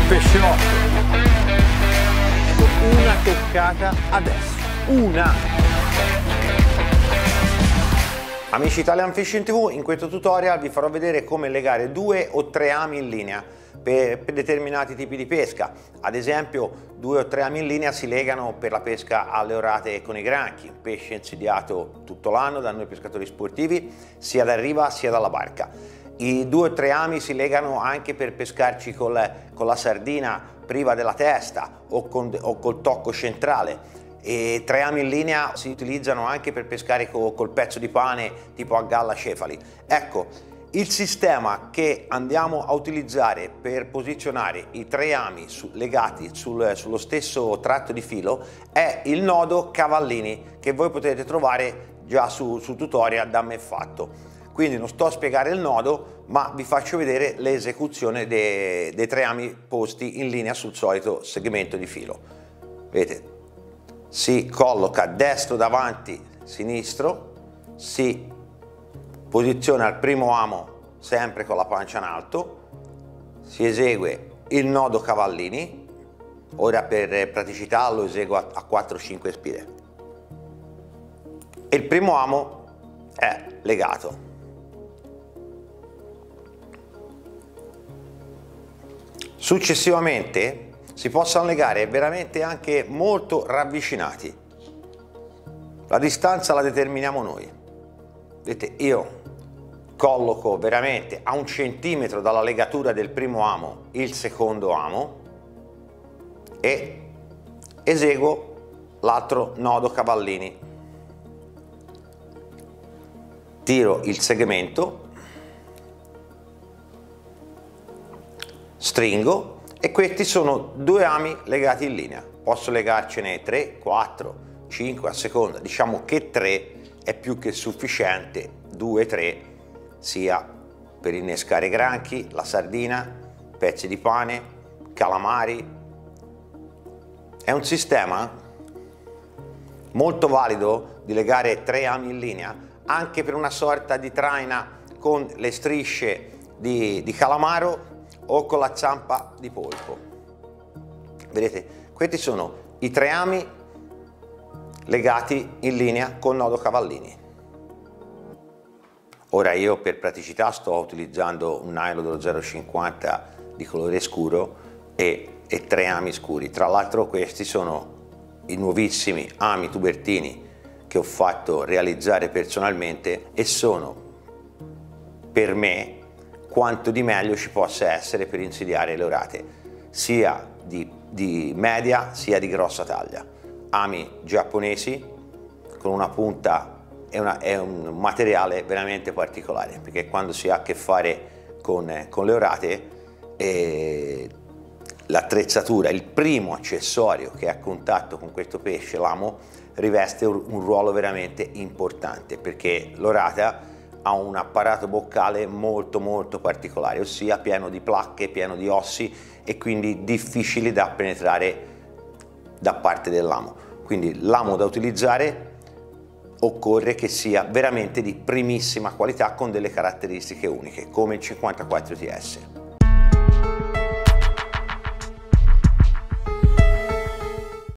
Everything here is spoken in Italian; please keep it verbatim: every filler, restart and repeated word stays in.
pesciotto. Una toccata adesso, una. Amici Italian Fishing tivù, in questo tutorial vi farò vedere come legare due o tre ami in linea per, per determinati tipi di pesca. Ad esempio, due o tre ami in linea si legano per la pesca alle orate con i granchi, pesce insidiato tutto l'anno da noi pescatori sportivi, sia da riva sia dalla barca. I due o tre ami si legano anche per pescarci col, con la sardina priva della testa o, con, o col tocco centrale. E tre ami in linea si utilizzano anche per pescare co, col pezzo di pane tipo a galla cefali. Ecco, il sistema che andiamo a utilizzare per posizionare i tre ami su, legati sul, sullo stesso tratto di filo è il nodo cavallini, che voi potete trovare già su, sul tutorial da me fatto. Quindi non sto a spiegare il nodo, ma vi faccio vedere l'esecuzione dei, dei tre ami posti in linea sul solito segmento di filo. Vedete? Si colloca destro davanti, sinistro, si posiziona il primo amo sempre con la pancia in alto, si esegue il nodo cavallini, ora per praticità lo eseguo a quattro cinque spire, e il primo amo è legato. Successivamente si possono legare veramente anche molto ravvicinati. La distanza la determiniamo noi. Vedete, io colloco veramente a un centimetro dalla legatura del primo amo il secondo amo e eseguo l'altro nodo cavallini. Tiro il segmento, stringo, e questi sono due ami legati in linea. Posso legarcene tre, quattro, cinque a seconda, diciamo che tre è più che sufficiente, due tre sia per innescare granchi, la sardina, pezzi di pane, calamari. È un sistema molto valido di legare tre ami in linea anche per una sorta di traina con le strisce di, di calamaro o con la zampa di polpo. Vedete, questi sono i tre ami legati in linea col nodo cavallini. Ora io per praticità sto utilizzando un nylon dello zero virgola cinquanta di colore scuro e, e tre ami scuri. Tra l'altro questi sono i nuovissimi ami tubertini che ho fatto realizzare personalmente e sono per me quanto di meglio ci possa essere per insidiare le orate, sia di, di media sia di grossa taglia. Ami giapponesi con una punta, è, una, è un materiale veramente particolare, perché quando si ha a che fare con, con le orate, eh, l'attrezzatura, il primo accessorio che è a contatto con questo pesce, l'amo, riveste un, un ruolo veramente importante, perché l'orata ha un apparato boccale molto molto particolare, ossia pieno di placche, pieno di ossi e quindi difficili da penetrare da parte dell'amo. Quindi l'amo da utilizzare occorre che sia veramente di primissima qualità con delle caratteristiche uniche, come il cinquantaquattro T S.